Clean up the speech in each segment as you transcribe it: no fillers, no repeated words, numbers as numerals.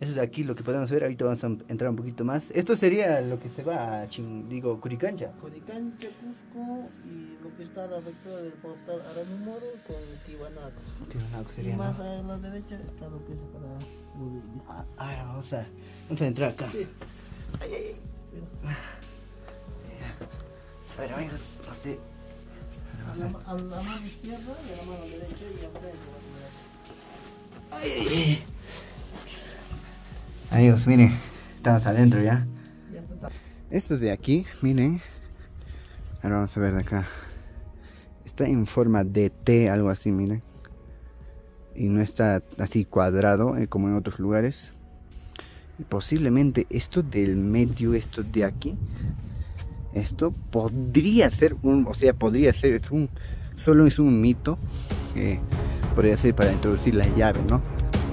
Eso es de aquí lo que podemos ver. Ahorita vamos a entrar un poquito más. Esto sería lo que se va a Curicancha. Coricancha, Cusco y lo que está a la altura del portal Aramumoro con Tiwanaku. Tiwanaku Y sería, más ¿no? a la derecha está lo que es para Bolivia. Ahora vamos a entrar acá. Sí. Ay, ay, ay. A ver, amigos, no sé. A la mano izquierda y a la mano derecha y al frente. Ay, ay, ay. Amigos, miren, estamos adentro ya. Ya está. Esto de aquí, miren. Ahora vamos a ver de acá. Está en forma de T, algo así, miren. Y no está así cuadrado como en otros lugares. Y posiblemente esto del medio, esto de aquí, esto podría ser solo es un mito. Podría ser para introducir la llave, ¿no?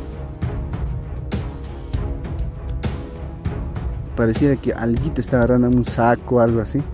Pareciera que alguito está agarrando un saco o algo así.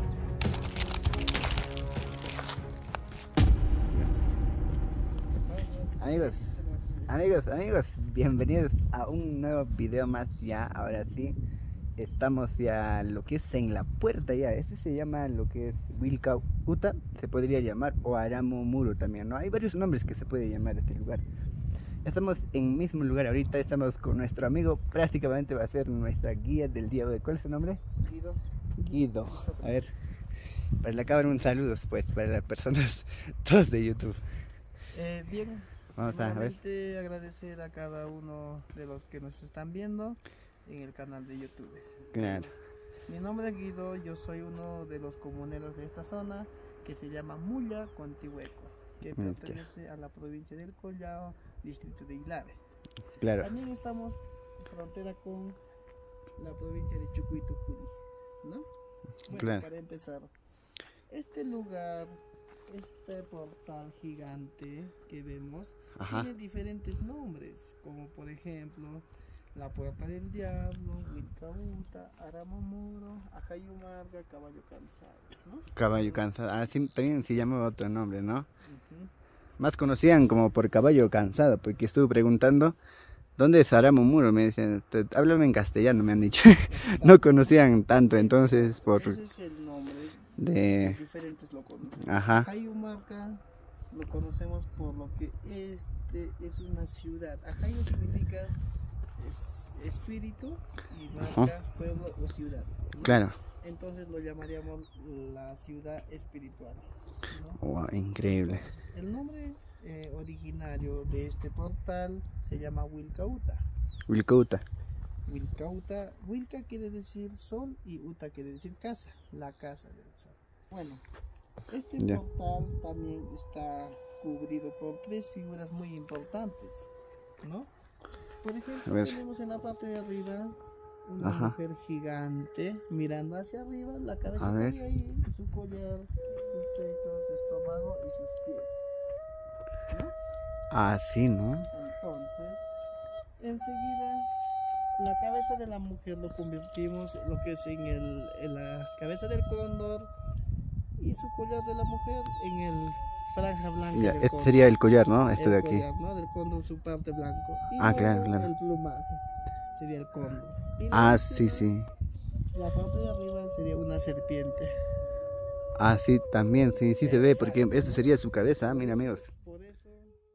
Amigos, bienvenidos a un nuevo video más ya. Ahora sí, estamos ya lo que es en la puerta ya. Este se llama lo que es Wilcauta, se podría llamar, o Aramumuro también, ¿no? Hay varios nombres que se puede llamar este lugar. Estamos en el mismo lugar ahorita, estamos con nuestro amigo, prácticamente va a ser nuestra guía del día de hoy. ¿Cuál es su nombre? Guido. A ver, para la cámara un saludo pues, para las personas, todos de YouTube. Bien, Vamos a ver. agradecer a cada uno de los que nos están viendo en el canal de YouTube. Claro. Mi nombre es Guido, yo soy uno de los comuneros de esta zona que se llama Mulla Contihueco, que pertenece a la provincia del Collao, distrito de Ilave. Claro. También estamos en frontera con la provincia de Chucuy Tucumán, ¿no? Bueno, Claro. para empezar, este lugar, este portal gigante que vemos, Ajá. tiene diferentes nombres, como por ejemplo la Puerta del Diablo, Wilcauta, Aramumuro, Ajayumarga, Caballo Cansado, ¿no? Caballo Cansado. Ah, sí, también se llama otro nombre, ¿no? Uh-huh. Más conocían como por Caballo Cansado, porque estuve preguntando ¿dónde es Aramumuro? Me dicen, háblame en castellano, me han dicho. No conocían tanto, entonces por... Ese es el nombre de... diferentes lo conocen. Ajá. Ajayumarca lo conocemos por lo que este es una ciudad. Ajayu significa espíritu y marca pueblo o ciudad, ¿no? Claro. Entonces lo llamaríamos la ciudad espiritual, ¿no? Wow, increíble. Entonces, el nombre originario de este portal se llama Wilcauta. Wilcauta. Wilcauta, Wilca quiere decir sol y Uta quiere decir casa, la casa del sol. Bueno, este portal también está cubrido por tres figuras muy importantes, ¿no? Por ejemplo, tenemos en la parte de arriba una mujer gigante mirando hacia arriba, la cabeza de ahí, su collar, sus pechos, su estómago y sus pies, ¿no? Ah, sí, ¿no? Entonces, enseguida, la cabeza de la mujer lo convertimos lo que es en la cabeza del cóndor y su collar de la mujer en el franja blanca. Ya, del este cóndor. sería el collar, ¿no? Este el de aquí. Collar, ¿no? Del cóndor, su parte blanco. Y claro. el plumaje sería el cóndor. Sí. La parte de arriba sería una serpiente. Ah, sí, también, sí se ve, porque eso sería su cabeza, mira, amigos. Por eso...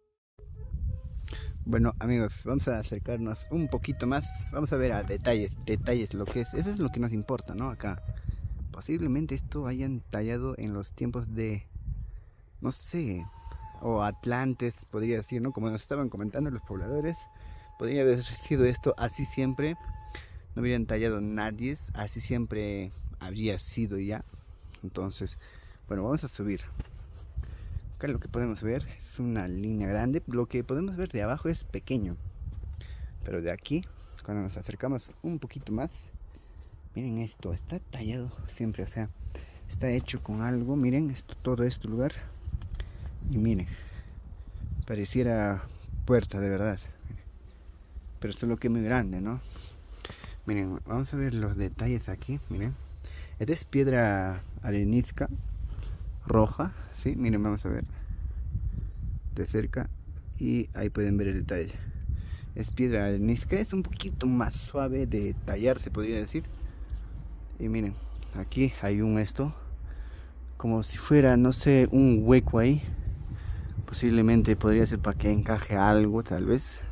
Bueno, amigos, vamos a acercarnos un poquito más, vamos a ver a detalles, lo que es, eso es lo que nos importa, ¿no? Acá, posiblemente esto hayan tallado en los tiempos de, no sé, o Atlantes, podría decir, ¿no? Como nos estaban comentando los pobladores, podría haber sido esto así siempre, no hubieran tallado nadie, así siempre habría sido ya. Entonces, bueno, vamos a subir. Acá lo que podemos ver es una línea grande. Lo que podemos ver de abajo es pequeño, pero de aquí, cuando nos acercamos un poquito más, miren esto, está tallado siempre, o sea, está hecho con algo. Miren esto, todo este lugar, y miren, pareciera puerta de verdad, pero esto es lo que es muy grande, ¿no? Miren, vamos a ver los detalles aquí. Miren, esta es piedra arenisca roja, ¿sí? Miren, vamos a ver de cerca y ahí pueden ver el detalle. Es piedra arenisca, es un poquito más suave de tallar, se podría decir. Y miren, aquí hay un como si fuera, no sé, un hueco ahí. Posiblemente podría ser para que encaje algo, tal vez.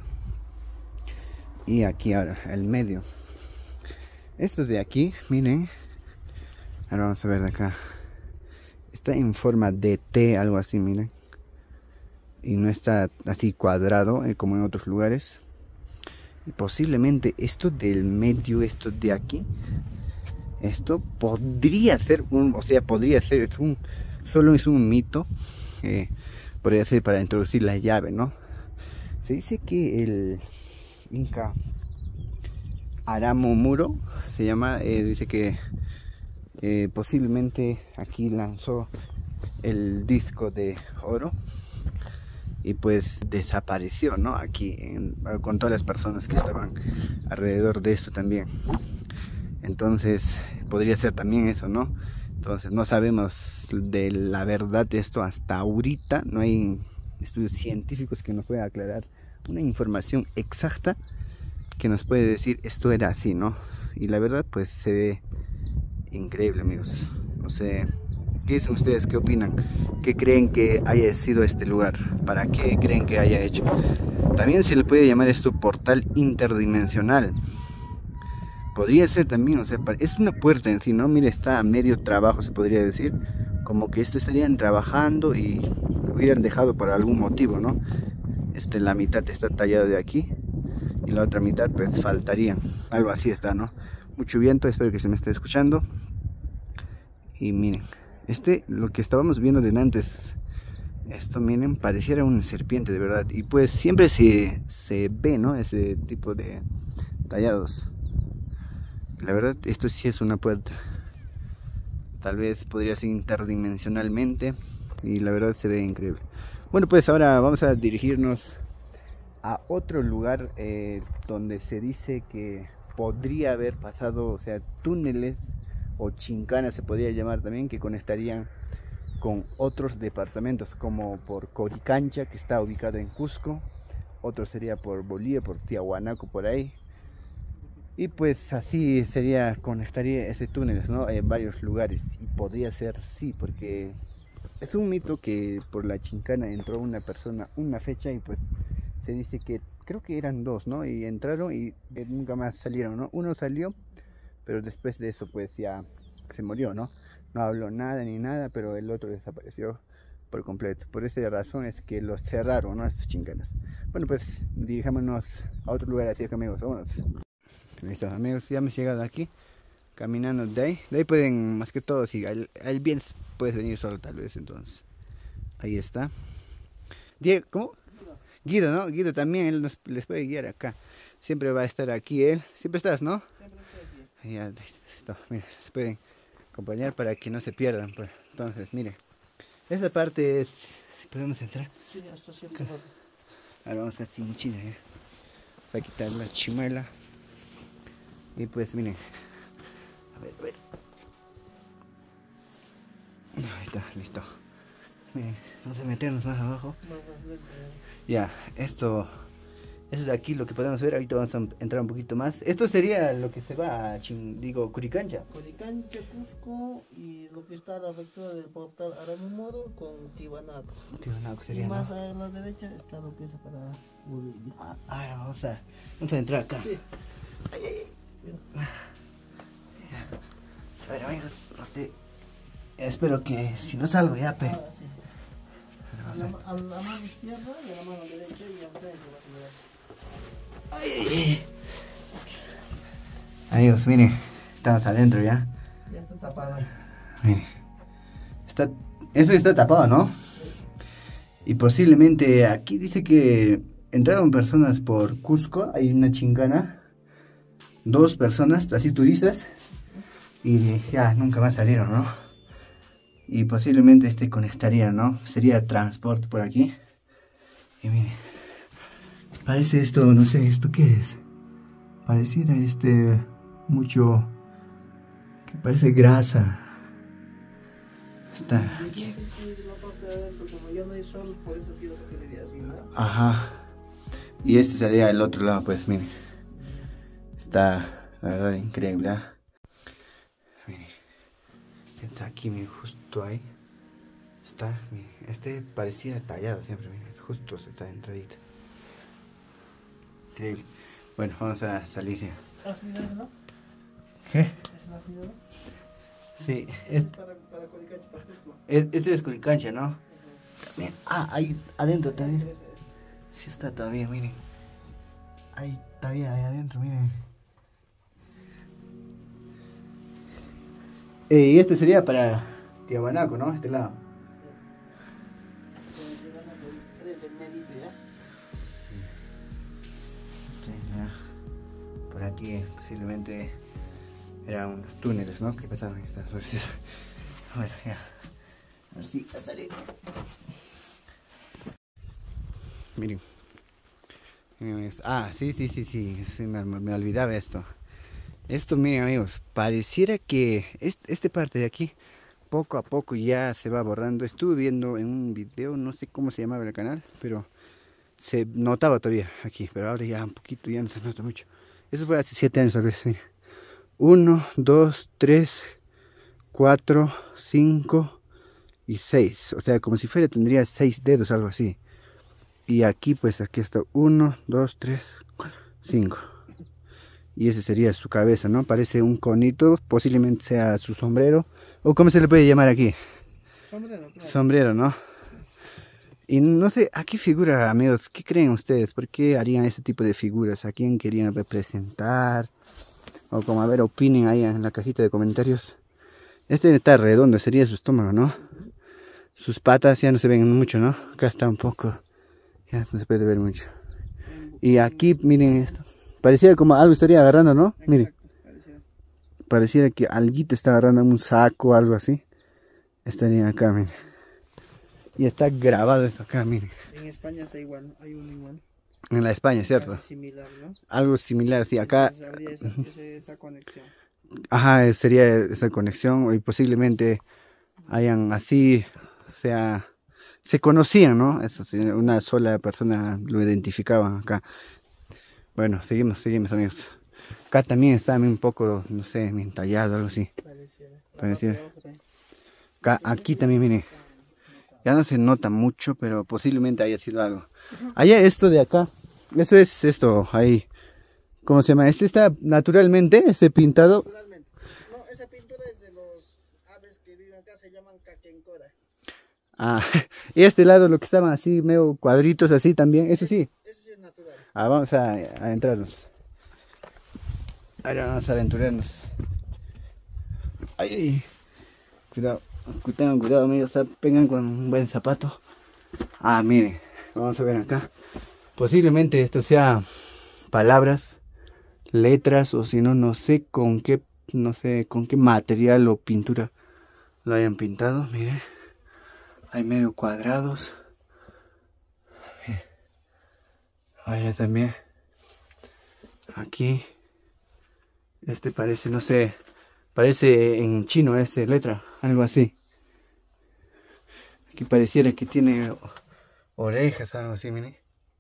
Y aquí ahora, el medio. Esto de aquí, miren. Ahora vamos a ver de acá. Está en forma de T, algo así, miren. Y no está así cuadrado como en otros lugares. Y posiblemente esto del medio, esto de aquí, esto podría ser podría ser, solo es un mito. Podría ser para introducir la llave, ¿no? Se dice que el Inca Aramo Muro se llama, dice que posiblemente aquí lanzó el disco de oro y pues desapareció, ¿no? Aquí con todas las personas que estaban alrededor de esto también. Entonces podría ser también eso, ¿no? Entonces no sabemos de la verdad de esto hasta ahorita. No hay estudios científicos que nos puedan aclarar una información exacta que nos puede decir esto era así, ¿no? Y la verdad pues se ve increíble, amigos. No sé, ¿qué dicen ustedes? ¿Qué opinan? ¿Qué creen que haya sido este lugar? ¿Para qué creen que haya hecho? También se le puede llamar esto portal interdimensional. Podría ser también, o sea, es una puerta en sí, ¿no? Mire, está a medio trabajo, se podría decir. Como que esto estarían trabajando y lo hubieran dejado por algún motivo, ¿no? La mitad está tallado de aquí y la otra mitad pues faltaría. Algo así está, ¿no? Mucho viento, espero que se me esté escuchando. Y miren, lo que estábamos viendo de antes, esto miren, pareciera una serpiente de verdad. Y pues siempre se ve, ¿no? Ese tipo de tallados. La verdad, esto sí es una puerta. Tal vez podría ser interdimensionalmente. Y la verdad se ve increíble. Bueno, pues ahora vamos a dirigirnos a otro lugar donde se dice que podría haber pasado, o sea, túneles o chincanas se podría llamar también, que conectarían con otros departamentos, como por Coricancha, que está ubicado en Cusco. Otro sería por Bolivia, por Tiahuanaco, por ahí. Y pues así conectaría ese túneles, ¿no? En varios lugares. Y podría ser sí, porque es un mito que por la chincana entró una persona una fecha y pues se dice que creo que eran dos, ¿no? Y entraron y nunca más salieron, ¿no? Uno salió, pero después de eso pues ya se murió, ¿no? No habló nada ni nada, pero el otro desapareció por completo. Por esa razón es que los cerraron, ¿no? Estos chincanas. Bueno, pues dirijámonos a otro lugar, así que amigos, vámonos. Listo, amigos, ya hemos llegado aquí, caminando de ahí pueden, más que todo, si al bien puedes venir solo tal vez, entonces, ahí está. Diego, ¿cómo? Guido, ¿no? Guido también, él les puede guiar acá, siempre va a estar aquí él, siempre estás, ¿no? Siempre estoy aquí. Ya, listo, mira, se pueden acompañar para que no se pierdan, pues. Entonces, mire, esta parte es, si podemos entrar. Sí, hasta cierto lado. Ahora vamos a cinchar, vamos a quitar la chimuela. Y pues miren, a ver. Ahí está, listo. Miren, vamos a meternos más abajo. Ya, esto es de aquí lo que podemos ver. Ahorita vamos a entrar un poquito más. Esto sería lo que se va a Coricancha. Coricancha, Cusco y lo que está a la altura del portal Aramo Muro con Tiwanaku. Tiwanaku sería, y más ¿no? a la derecha está lo que es para Bolivia. Ahora vamos a entrar acá. Sí. A ver, amigos, no sé. Espero que si no salgo ya, pe. Ahora sí. A la mano izquierda y a la mano derecha y enfrente va a quedar. Amigos, miren, estamos adentro ya. Ya está tapada. Miren, esto está tapado, ¿no? Sí. Y posiblemente aquí dice que entraron personas por Cusco, hay una chincana. 2 personas, así turistas, y ya nunca más salieron, ¿no? Y posiblemente conectaría, ¿no? Sería transporte por aquí. Y miren, parece esto, no sé, ¿esto qué es? Pareciera mucho, que parece grasa. Está aquí. La parte de adentro, como ya no hay sol, por eso pienso que sería así, ¿no? Ajá. Y este sería el otro lado, pues miren. Está, la verdad, increíble, ¿eh? Miren. Está aquí, miren, justo ahí. Está, miren. Este parecía tallado siempre, miren. Justo está entradita. Increíble. Bueno, vamos a salir ya. ¿Has mirado eso, no? ¿Qué? ¿Es más mirado? Sí, Para Coricancha, para Cusco. este es Coricancha, ¿no? Miren, ahí adentro también. Ese. Sí está todavía, miren. Ahí todavía, ahí adentro, miren. Y este sería para Tiahuanaco, ¿no? Este lado. Sí, ya. Por aquí posiblemente eran unos túneles, ¿no? Que pasaban estas veces. Bueno, ya. A ver si a salir. Miren. Sí, me olvidaba esto. Esto, miren amigos, pareciera que esta parte de aquí poco a poco ya se va borrando. Estuve viendo en un video, no sé cómo se llamaba el canal, pero se notaba todavía aquí, pero ahora ya un poquito, ya no se nota mucho. Eso fue hace 7 años tal vez. 1, 2, 3, 4, 5 y 6. O sea, como si fuera tendría 6 dedos, algo así. Y aquí pues aquí está 1, 2, 3, 4, 5. Y ese sería su cabeza, ¿no? Parece un conito, posiblemente sea su sombrero. ¿O cómo se le puede llamar aquí? Sombrero, claro. Sombrero, ¿no? Sí. Y no sé, ¿a qué figura, amigos? ¿Qué creen ustedes? ¿Por qué harían ese tipo de figuras? ¿A quién querían representar? O como, a ver, opinen ahí en la cajita de comentarios. Este está redondo, sería su estómago, ¿no? Sus patas ya no se ven mucho, ¿no? Acá está un poco, ya no se puede ver mucho. Y aquí, miren esto. Pareciera como algo estaría agarrando, ¿no? Exacto, miren. Pareciera que alguito está agarrando un saco o algo así. Estaría acá, miren. Y está grabado esto acá, miren. En España está igual, hay uno igual. En la España, ¿cierto? Casi similar, ¿no? Algo similar, sí, acá. Entonces, habría esa conexión. Ajá, sería esa conexión y posiblemente hayan así, o sea, se conocían, ¿no? Eso, sí, una sola persona lo identificaba acá. Bueno, seguimos amigos. Acá también está un poco, no sé, bien tallado, algo así. Pareciera. Acá, aquí también, miren. Ya no se nota mucho, pero posiblemente haya sido algo. Allá esto de acá, eso es esto, ahí. ¿Cómo se llama? Este está naturalmente, este pintado. Naturalmente. No, esa pintura es de los aves que viven acá, se llaman caquencora. Ah, y este lado lo que estaban así, medio cuadritos así también, eso sí. Eso sí es natural. Ah, vamos a adentrarnos. Ahora vamos a aventurarnos. Ay, cuidado, tengan cuidado amigos, vengan con un buen zapato. Ah, miren, vamos a ver acá. Posiblemente esto sea palabras, letras, o si no, no sé con qué material o pintura lo hayan pintado. Miren, hay medio cuadrados. Allá también. Aquí. Este parece, no sé, parece en chino letra, algo así. Aquí pareciera que tiene orejas, algo así, miren.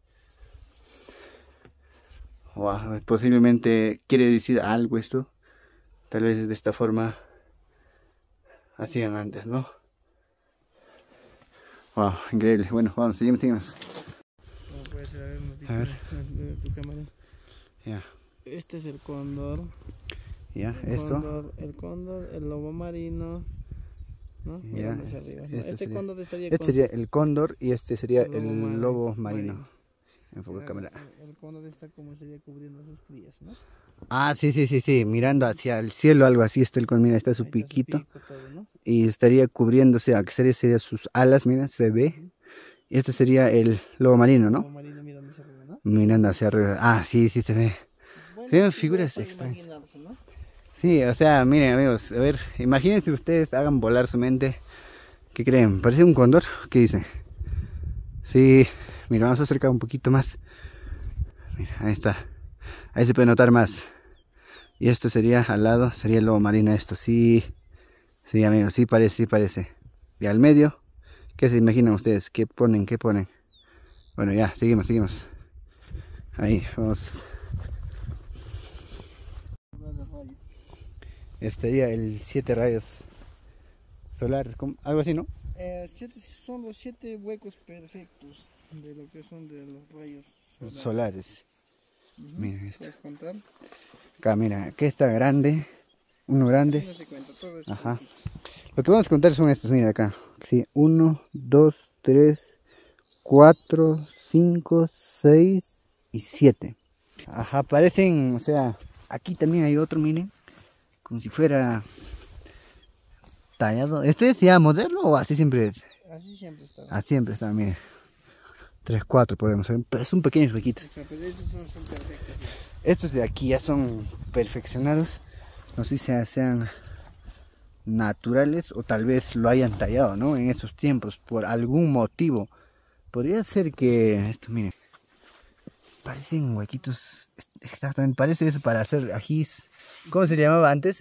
Wow, posiblemente quiere decir algo esto. Tal vez de esta forma hacían antes, ¿no? Wow, increíble. Bueno, vamos, seguimos. ¿Cómo puede ser? A ver, tu cámara. Ya. Este es el cóndor. Ya, El cóndor, el lobo marino, ¿no? Ya, Arriba, ¿no? este sería, cóndor estaría este sería el cóndor y este sería el lobo marino. marino. Enfoca cámara. El cóndor está como sería cubriendo sus crías, ¿no? Ah, sí, mirando hacia el cielo, algo así está el cóndor, mira, está su piquito. Todo, ¿no? Y estaría cubriéndose, a que sería sus alas, mira, se ve. Y este sería el lobo marino, ¿no? Lobo marino mirando hacia arriba, ¿no? Mirando hacia arriba. Ah, sí, se ve. Bueno, Tienen figuras extrañas. ¿no? Sí, o sea, miren amigos, a ver, imagínense ustedes, hagan volar su mente. ¿Qué creen? ¿Parece un cóndor? ¿Qué dicen? Sí, mira, vamos a acercar un poquito más. Mira, ahí está. Ahí se puede notar más. Y esto sería al lado, sería el lobo marino esto, sí. Sí, amigos, sí parece. Y al medio, ¿qué se imaginan ustedes? ¿Qué ponen? Bueno, ya, seguimos. Ahí, vamos. Estaría el 7 rayos solares, algo así, ¿no? Son los 7 huecos perfectos de lo que son de los rayos solares. Mira esto. ¿Puedes contar? Acá, mira, aquí está grande. Uno grande. No se cuenta, todo es Ajá. Lo que vamos a contar son estos, mira acá. Sí, 1, 2, 3, 4, 5, 6 y 7. Ajá, parecen, o sea, aquí también hay otro, miren. Como si fuera tallado. ¿Este es ya moderno o así siempre es? Así siempre está. Así siempre está, miren. 3, 4 podemos ver. Son pequeños huequitos. Exacto, esos son perfectos. Estos de aquí ya son perfeccionados. No sé si sean naturales o tal vez lo hayan tallado, ¿no? En esos tiempos, por algún motivo. Podría ser que... Esto, miren. Parecen huequitos. Exactamente, parece eso para hacer ajís. ¿Cómo se llamaba antes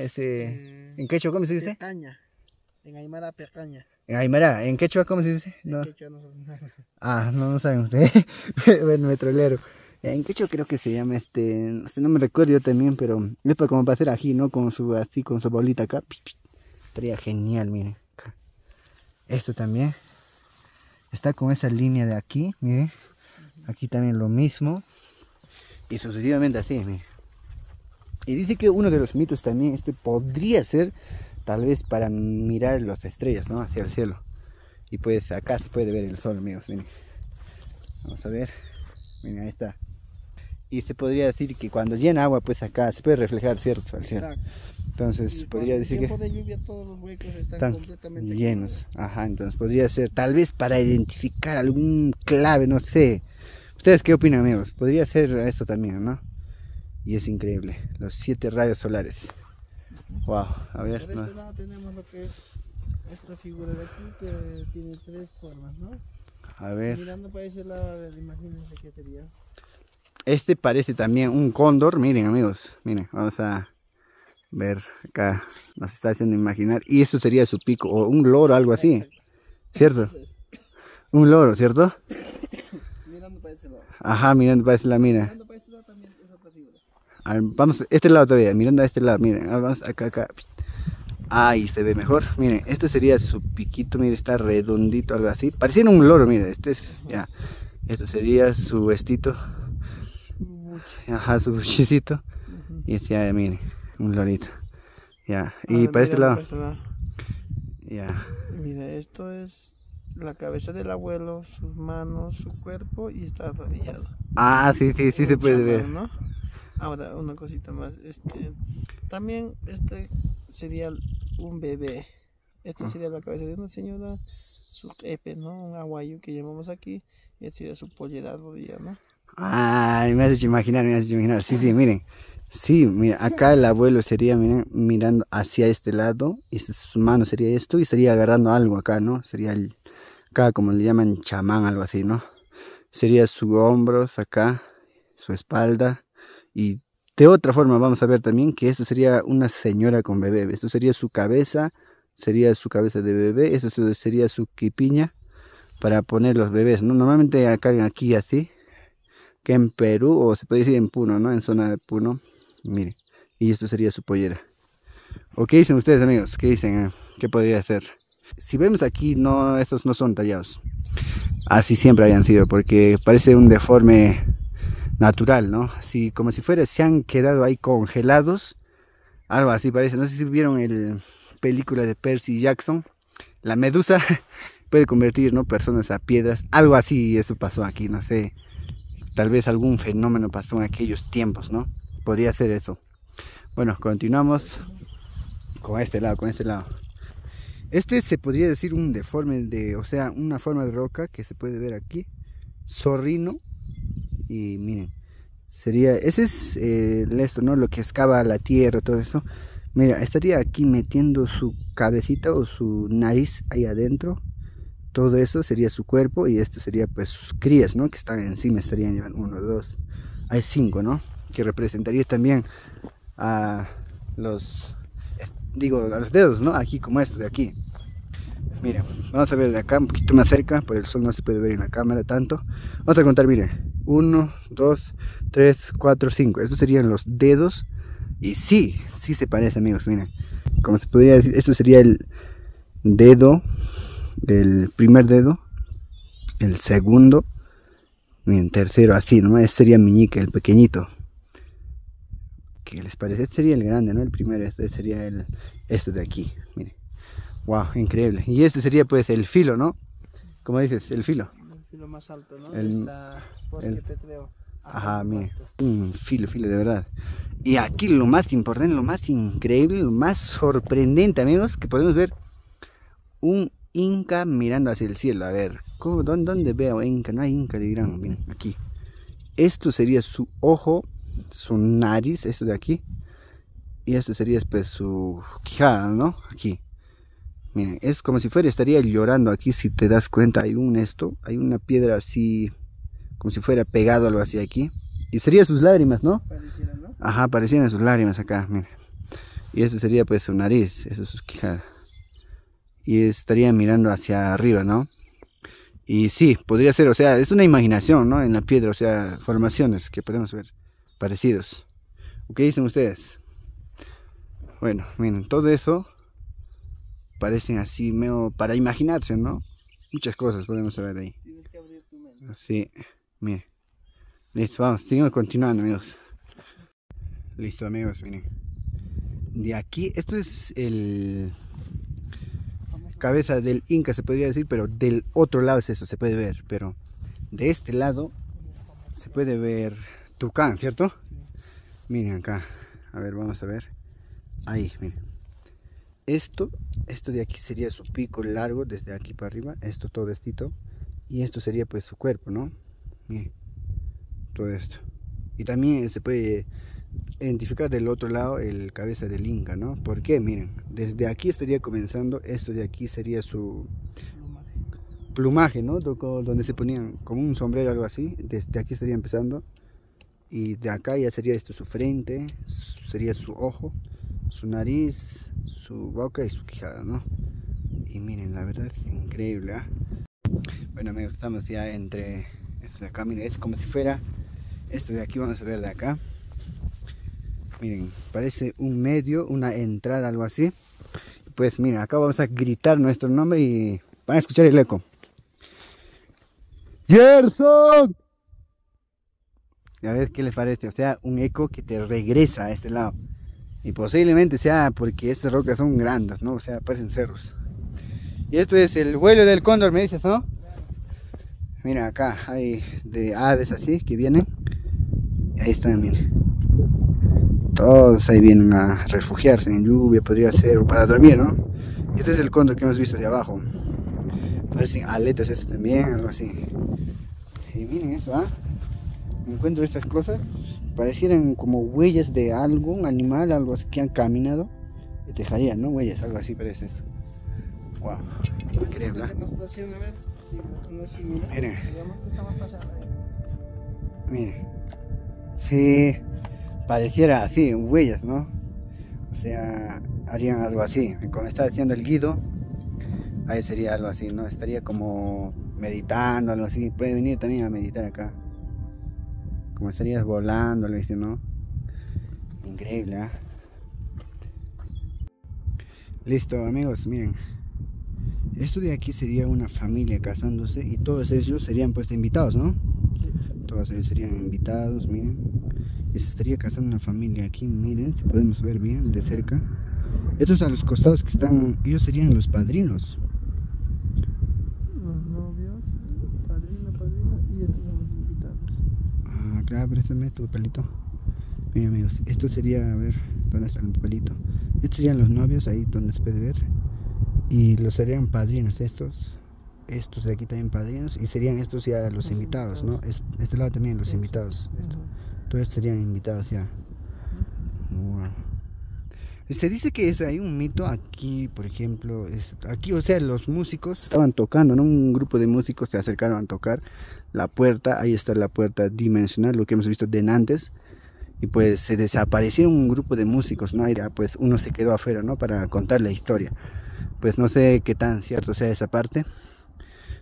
en quechua cómo se dice? Pecaña. En Aymara, pecaña. En Aymara, en quechua cómo se dice? En quechua no sabes nada. Ah, no saben ustedes. Bueno, metrolero. En quechua creo que se llama no me recuerdo yo también, pero es como para hacer ají, ¿no? Con su bolita acá. Estaría genial, miren. Acá. Esto también. Está con esa línea de aquí, miren. Aquí también lo mismo. Y sucesivamente así, miren. Y dice que uno de los mitos también, podría ser tal vez para mirar las estrellas, ¿no? Hacia el cielo. Y pues acá se puede ver el sol, amigos, miren. Vamos a ver. Miren, ahí está. Y se podría decir que cuando llena agua, pues acá se puede reflejar, ¿cierto? Al cielo. Exacto. Entonces podría decir que... En tiempo de lluvia todos los huecos están completamente llenos. Ajá, entonces podría ser tal vez para identificar algún clave, no sé. ¿Ustedes qué opinan, amigos? Podría ser esto también, ¿no? Y es increíble. Los 7 rayos solares. Wow, a ver. Por este lado tenemos lo que es esta figura de aquí que tiene 3 formas, ¿no? A ver. Mirando para ese lado, imagínense qué sería. Este parece también un cóndor. Miren, amigos. Miren, vamos a ver acá. Nos está haciendo imaginar. Y esto sería su pico. O un loro, algo así. Exacto. ¿Cierto? Un loro, ¿cierto? Mirando para ese lado. Ajá, mirando para ese lado, mira. Mirando para este lado también es otra figura. A ver, vamos a este lado todavía. Mirando a este lado, miren. Vamos acá. Ahí se ve mejor. Miren, esto sería su piquito. Miren, está redondito, algo así. Pareciera un loro, miren. Ya. Esto sería su vestito. Ajá, su buchecito. Y este ya, miren, un lorito. Ya. Y para este lado. Ya. Mira, esto es la cabeza del abuelo, sus manos, su cuerpo y está arrodillado. Ah, sí se puede ver. ¿No? Ahora, una cosita más. También sería un bebé. Esto sería la cabeza de una señora, su epe, ¿no? Un aguayo que llamamos aquí. Y este sería su pollera arrodillada, ¿no? Ay, me has hecho imaginar. Sí, miren. Sí, mira, acá el abuelo sería, miren, mirando hacia este lado. Y su mano sería esto. Y estaría agarrando algo acá, ¿no? Sería acá como le llaman chamán, algo así, ¿no? Sería sus hombros acá, su espalda. Y de otra forma vamos a ver también que esto sería una señora con bebé. Esto sería su cabeza de bebé. Esto sería su quipiña para poner los bebés, ¿no? Normalmente acá aquí así, que en Perú, o se puede decir en Puno, ¿no? En zona de Puno. Miren, y esto sería su pollera. ¿O qué dicen ustedes, amigos? ¿Qué dicen? ¿Qué podría ser? Si vemos aquí, no, estos no son tallados. Así siempre habían sido, porque parece un deforme natural, ¿no? Así como si fuera, se han quedado ahí congelados. Algo así parece. No sé si vieron el película de Percy Jackson. La medusa puede convertir, ¿no?, personas a piedras. Algo así, eso pasó aquí, no sé. Tal vez algún fenómeno pasó en aquellos tiempos, ¿no? Podría ser eso. Bueno, continuamos con este lado, Este se podría decir un deforme o sea, una forma de roca que se puede ver aquí. Zorrino. Y miren, ese es esto, ¿no? Lo que excava la tierra, todo eso. Mira, estaría aquí metiendo su cabecita o su nariz ahí adentro. Todo eso sería su cuerpo y esto sería pues sus crías, ¿no? Que están encima, estarían llevando 1, 2, hay 5, ¿no? Que representaría también a los dedos, ¿no? Aquí como esto de aquí. Miren, vamos a ver de acá un poquito más cerca, por el sol no se puede ver en la cámara tanto. Vamos a contar, miren, 1, 2, 3, 4, 5. Estos serían los dedos. Y sí se parece, amigos, miren. Como se podría decir, esto sería el dedo, el primer dedo, el segundo, miren, tercero, así, ¿no? Este sería meñique, el pequeñito. ¿Qué les parece? Este sería el grande, ¿no? El primero, este sería esto de aquí, miren. Wow, increíble. Y este sería pues el filo, ¿no? Como dices, el filo. El filo más alto, ¿no? El petreo. Ajá, mire. Un filo de verdad. Y aquí lo más importante, lo más increíble, lo más sorprendente, amigos, que podemos ver un inca mirando hacia el cielo. A ver, ¿dónde veo inca? No hay inca, le dirán. Miren, aquí. Esto sería su ojo, su nariz, esto de aquí. Y esto sería pues su quijada, ¿no? Aquí. Miren, es como si estaría llorando aquí, si te das cuenta, hay una piedra así, como si fuera pegado algo así aquí. Y sería sus lágrimas, ¿no? Pareciera, ¿no? Ajá, parecían sus lágrimas acá, miren. Y eso sería pues su nariz, eso es su quijada. Y estaría mirando hacia arriba, ¿no? Y sí, podría ser, o sea, es una imaginación, ¿no? En la piedra, o sea, formaciones que podemos ver parecidos. ¿Qué dicen ustedes? Bueno, miren, todo eso parecen así, medio para imaginarse, ¿no? Muchas cosas podemos ver ahí. Tienes que abrir tu mente. Sí, miren. Listo, vamos, seguimos continuando, amigos. Listo, amigos, miren. De aquí, esto es el cabeza del inca, se podría decir, pero del otro lado es eso, se puede ver. Pero de este lado se puede ver Tucán, ¿cierto? Sí. Miren acá, a ver, vamos a ver. Ahí, miren. Esto de aquí sería su pico largo, desde aquí para arriba, esto todo estito. Y esto sería pues su cuerpo, ¿no? Miren, todo esto. Y también se puede identificar del otro lado el cabeza del inca, ¿no? ¿Por qué? Miren, desde aquí estaría comenzando, esto de aquí sería su plumaje, ¿no? Donde se ponían como un sombrero, algo así. Desde aquí estaría empezando. Y de acá ya sería esto su frente, sería su ojo, su nariz, su boca y su quijada, ¿no? Y miren, la verdad es increíble, ¿eh? Bueno, amigos, estamos ya entre esto de acá. Miren, es como si fuera esto de aquí. Vamos a ver de acá. Miren, parece un medio, una entrada, algo así. Pues miren, acá vamos a gritar nuestro nombre y van a escuchar el eco. ¡Gerson! Y a ver qué les parece, o sea, un eco que te regresa a este lado. Y posiblemente sea porque estas rocas son grandes, ¿no? O sea, parecen cerros. Y esto es el vuelo del cóndor, me dices, ¿no? Mira, acá hay de aves así que vienen. Ahí están, miren. Todos ahí vienen a refugiarse en lluvia, podría ser, o para dormir, ¿no? Y este es el cóndor que hemos visto de abajo. Parecen aletas estos también, algo así. Y miren eso, ¿ah? Encuentro estas cosas, parecieran como huellas de algo, un animal, algo así que han caminado. Y dejarían, ¿no? Huellas, algo así parece eso. Wow, increíble. Miren. Miren. Sí, pareciera así, huellas, ¿no? O sea, harían algo así. Como está diciendo el Guido, ahí sería algo así, ¿no? Estaría como meditando, algo así. Puede venir también a meditar acá. Como estarías volando, le dice, ¿no? Increíble, ¿eh? Listo, amigos, miren. Esto de aquí sería una familia casándose y todos ellos serían pues invitados, ¿no? Sí. Todos ellos serían invitados, miren. Y se estaría casando una familia aquí, miren, si podemos ver bien de cerca. Estos a los costados que están, ellos serían los padrinos. Los novios, padrino, padrina, y estos son los invitados. Ah, claro, préstame tu papelito. Miren, amigos, esto sería, a ver, ¿dónde está el papelito? Estos serían los novios, ahí donde se puede ver. Y los serían padrinos estos de aquí también padrinos, y serían estos ya los invitados, ¿no? Este lado también los invitados. Todos serían invitados ya. Wow. Se dice que hay un mito aquí, por ejemplo, aquí, o sea, los músicos estaban tocando, ¿no? Un grupo de músicos se acercaron a tocar la puerta, ahí está la puerta dimensional, lo que hemos visto de antes. Y pues se desaparecieron un grupo de músicos, ¿no? Y ya, pues uno se quedó afuera, ¿no? Para contar la historia. Pues no sé qué tan cierto sea esa parte,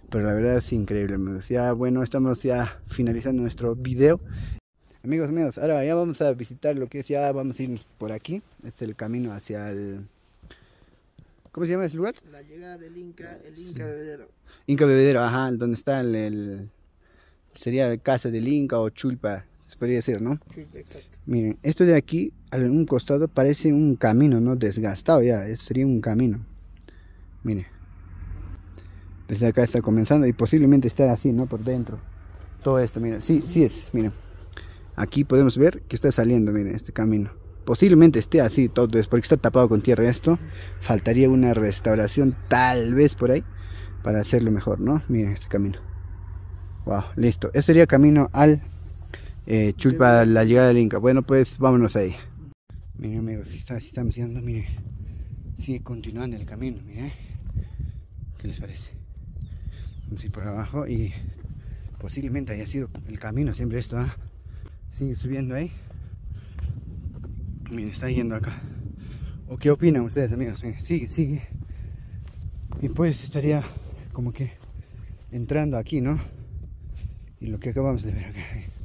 pero la verdad es increíble, amigos. Ya bueno, estamos ya finalizando nuestro video. Amigos míos, ahora ya vamos a visitar lo que es, ya vamos a irnos por aquí. Este es el camino hacia el... ¿Cómo se llama ese lugar? La llegada del Inca, el Inca Bebedero. Inca Bebedero, ajá, donde está sería casa del Inca o Chulpa, se podría decir, ¿no? Chulpa, exacto. Miren, esto de aquí, a un costado, parece un camino, ¿no? Desgastado ya, esto sería un camino. Miren. Desde acá está comenzando y posiblemente está así, ¿no? Por dentro. Todo esto, miren. Sí, sí es, miren. Aquí podemos ver que está saliendo, miren, este camino. Posiblemente esté así todo esto, porque está tapado con tierra esto. Faltaría una restauración, tal vez por ahí, para hacerlo mejor, ¿no? Miren este camino. Wow, listo. Este sería camino al Chulpa, la llegada del Inca. Bueno, pues vámonos ahí. Miren, amigos, si estamos yendo, miren. Sigue continuando el camino, miren. ¿Qué les parece? Vamos a ir por abajo y posiblemente haya sido el camino siempre esto, ¿ah? Sigue subiendo ahí. Miren, está yendo acá. ¿O qué opinan ustedes, amigos? Miren, sigue. Y pues estaría como que entrando aquí, ¿no? Y lo que acabamos de ver acá.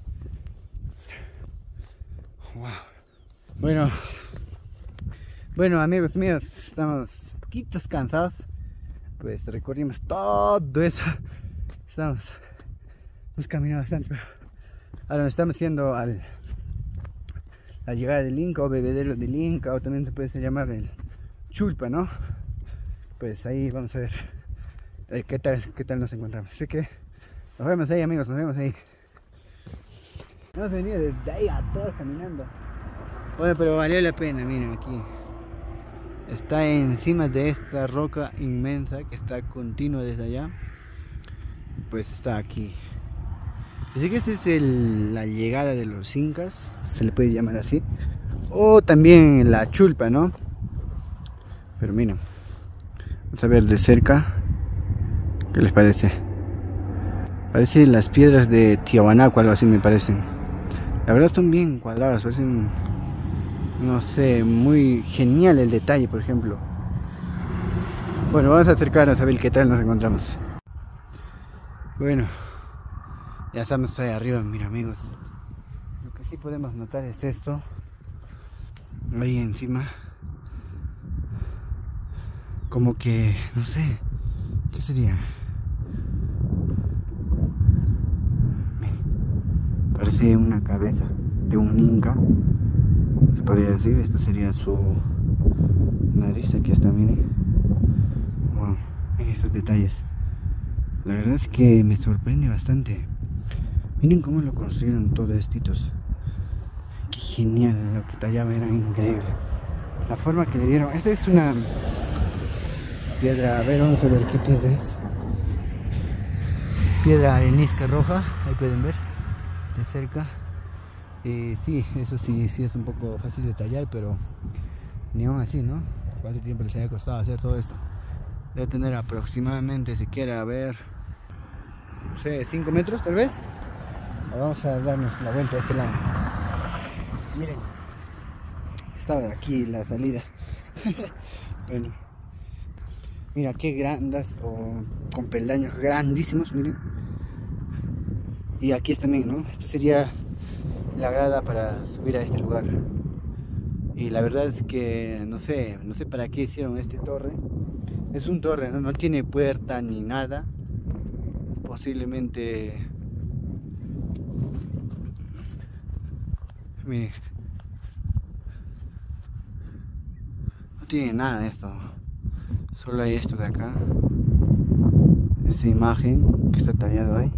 Wow. Bueno, amigos míos, estamos poquitos cansados. Pues recorrimos todo eso. Hemos caminado bastante, pero ahora nos estamos yendo a la llegada del Inca o bebedero del Inca, o también se puede llamar el Chulpa, ¿no? Pues ahí vamos a ver qué tal nos encontramos. Así que nos vemos ahí, amigos, nos vemos ahí. Hemos venido desde ahí atrás caminando. Bueno, pero valió la pena, miren aquí. Está encima de esta roca inmensa que está continua desde allá. Pues está aquí. Así que esta es la llegada de los incas, se le puede llamar así. O también la Chulpa, ¿no? Pero miren, vamos a ver de cerca. ¿Qué les parece? Parecen las piedras de Tiahuanaco, algo así me parecen. La verdad son bien cuadradas, parecen, no sé, muy genial el detalle, por ejemplo. Bueno, vamos a acercarnos a ver qué tal nos encontramos. Bueno, ya estamos ahí arriba, mira, amigos. Lo que sí podemos notar es esto. Ahí encima. Como que, no sé, ¿qué sería? Parece una cabeza de un inca, se podría decir. Esto sería su nariz, aquí está, miren. Wow, miren estos detalles. La verdad es que me sorprende bastante. Miren cómo lo construyeron todos estos. Qué genial, lo que tallaba era increíble. La forma que le dieron. Esta es una piedra, a ver, vamos a ver qué piedra es. Piedra arenisca roja, ahí pueden ver de cerca. Sí, eso sí es un poco fácil de tallar, pero ni aún así, ¿no? ¿Cuánto tiempo les haya costado hacer todo esto? Debe tener aproximadamente, si quiere, a ver, no sé, 5 metros tal vez. Ahora vamos a darnos la vuelta a este lado. Miren, estaba aquí la salida. Bueno, mira qué grandes, con peldaños grandísimos, miren. Y aquí está también, ¿no? Esto sería la grada para subir a este lugar. Y la verdad es que no sé para qué hicieron este torre. Es un torre, ¿no? No tiene puerta ni nada. Posiblemente... Mire, no tiene nada de esto. Solo hay esto de acá. Esta imagen que está tallado ahí.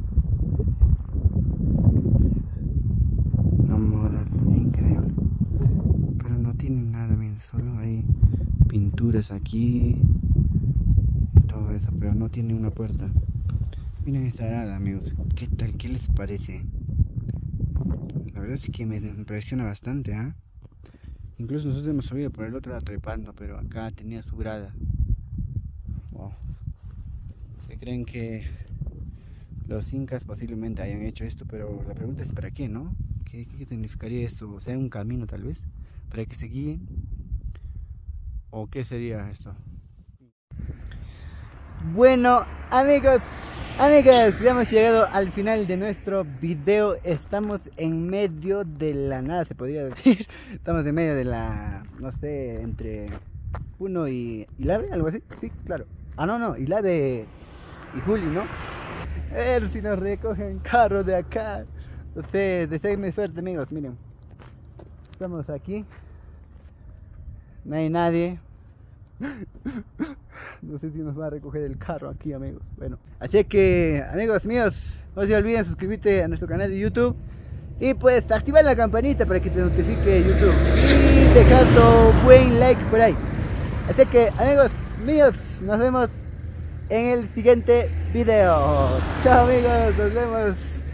Increíble. Pero no tiene nada, miren, solo hay pinturas aquí y todo eso, pero no tiene una puerta. Miren esta grada, amigos. ¿Qué tal? ¿Qué les parece? La verdad es que me impresiona bastante, ¿ah? Incluso nosotros hemos subido por el otro lado trepando, pero acá tenía su grada. Wow. Se creen que los incas posiblemente hayan hecho esto, pero la pregunta es ¿para qué, no? ¿Qué significaría esto? O sea, un camino tal vez, para que se guíen. ¿O qué sería esto? Bueno, amigos, amigas, ya hemos llegado al final de nuestro video. Estamos en medio de la nada, se podría decir. Estamos en medio de la, no sé, entre Puno y Ilave, algo así. Sí, claro. Ah, no, Ilave y Juli, ¿no? A ver si nos recogen carros de acá. No sé, deseenme suerte, amigos, miren. Estamos aquí. No hay nadie. No sé si nos va a recoger el carro aquí, amigos. Bueno, así que, amigos míos, no se olviden suscribirte a nuestro canal de YouTube. Y pues activar la campanita para que te notifique YouTube. Y dejar tu buen like por ahí. Así que, amigos míos, nos vemos en el siguiente video. Chao, amigos, nos vemos.